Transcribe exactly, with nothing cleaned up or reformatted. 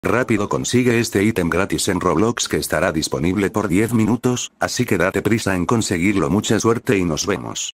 Rápido consigue este ítem gratis en Roblox que estará disponible por diez minutos, así que date prisa en conseguirlo. Mucha suerte y nos vemos.